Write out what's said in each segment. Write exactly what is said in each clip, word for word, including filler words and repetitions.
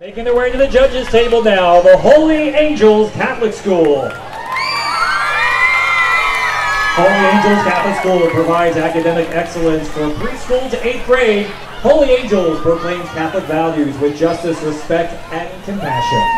Making their way to the judges' table now, the Holy Angels Catholic School. Holy Angels Catholic School provides academic excellence from preschool to eighth grade. Holy Angels proclaims Catholic values with justice, respect, and compassion.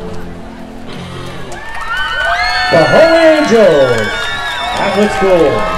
The Holy Angels Catholic School.